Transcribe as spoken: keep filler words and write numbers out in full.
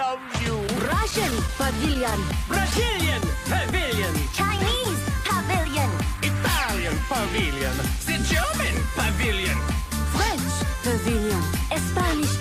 love you. Russian pavilion. Brazilian pavilion. Chinese pavilion. Italian pavilion. The German pavilion. French pavilion. Spanish